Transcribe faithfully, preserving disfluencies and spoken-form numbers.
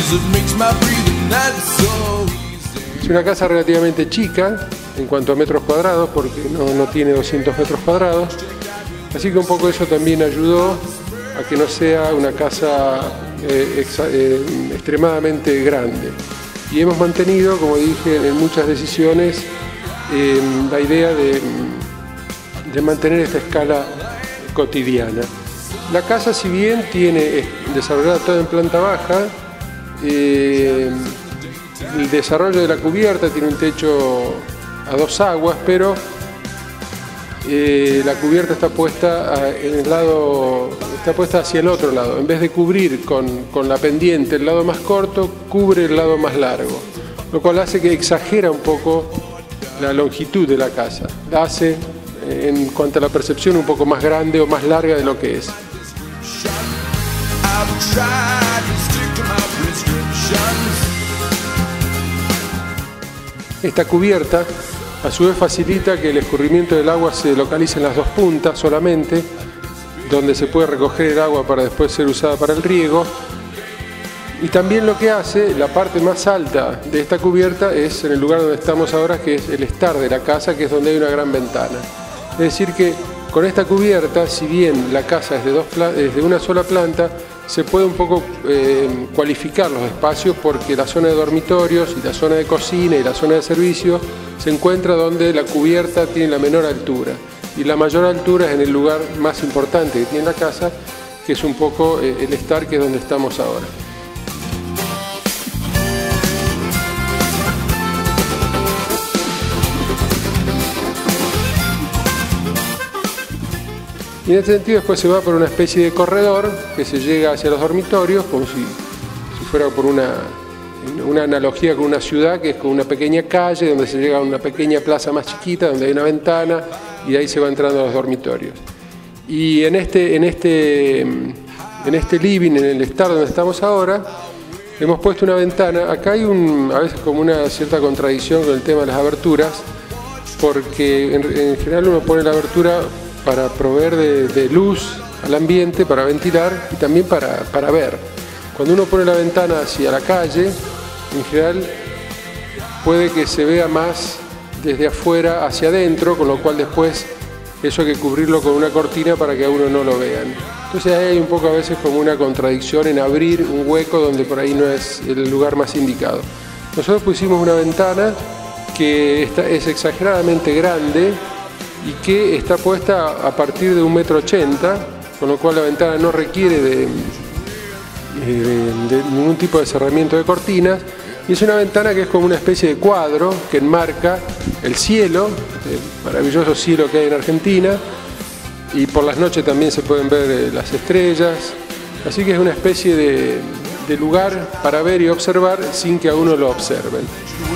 Es una casa relativamente chica en cuanto a metros cuadrados, porque no, no tiene doscientos metros cuadrados, así que un poco eso también ayudó a que no sea una casa eh, exa, eh, extremadamente grande. Y hemos mantenido, como dije, en muchas decisiones eh, la idea de, de mantener esta escala cotidiana. La casa, si bien tiene desarrollada toda en planta baja, eh, el desarrollo de la cubierta tiene un techo a dos aguas, pero eh, la cubierta está puesta a, en el lado, está puesta hacia el otro lado. En vez de cubrir con, con la pendiente el lado más corto, cubre el lado más largo, lo cual hace que exagera un poco la longitud de la casa. La hace, en cuanto a la percepción, un poco más grande o más larga de lo que es. Esta cubierta a su vez facilita que el escurrimiento del agua se localice en las dos puntas solamente, donde se puede recoger el agua para después ser usada para el riego. Y también lo que hace, la parte más alta de esta cubierta es en el lugar donde estamos ahora, que es el estar de la casa, que es donde hay una gran ventana. Es decir que con esta cubierta, si bien la casa es de, dos, es de una sola planta, se puede un poco eh, cualificar los espacios, porque la zona de dormitorios y la zona de cocina y la zona de servicio se encuentra donde la cubierta tiene la menor altura, y la mayor altura es en el lugar más importante que tiene la casa, que es un poco eh, el estar, que es donde estamos ahora. Y en este sentido después se va por una especie de corredor que se llega hacia los dormitorios, como si, si fuera por una, una analogía con una ciudad, que es con una pequeña calle donde se llega a una pequeña plaza más chiquita, donde hay una ventana, y de ahí se va entrando a los dormitorios. Y en este, en este, en este living, en el estar donde estamos ahora, hemos puesto una ventana. Acá hay un, a veces como una cierta contradicción con el tema de las aberturas, porque en, en general uno pone la abertura para proveer de, de luz al ambiente, para ventilar y también para, para ver. Cuando uno pone la ventana hacia la calle, en general puede que se vea más desde afuera hacia adentro, con lo cual después eso hay que cubrirlo con una cortina para que a uno no lo vean. Entonces ahí hay un poco a veces como una contradicción en abrir un hueco donde por ahí no es el lugar más indicado. Nosotros pusimos una ventana que está, es exageradamente grande, y que está puesta a partir de un metro ochenta, con lo cual la ventana no requiere de, de, de ningún tipo de cerramiento de cortinas, y es una ventana que es como una especie de cuadro que enmarca el cielo, el maravilloso cielo que hay en Argentina, y por las noches también se pueden ver las estrellas, así que es una especie de, de lugar para ver y observar sin que a uno lo observen.